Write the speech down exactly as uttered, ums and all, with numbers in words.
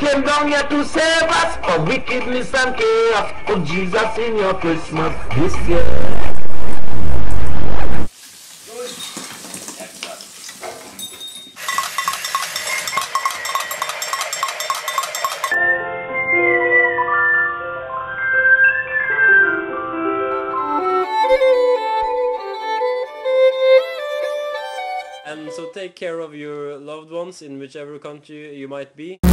came down here to save us from wickedness and chaos. Oh Jesus, in your Christmas this year. And so take care of your loved ones in whichever country you might be.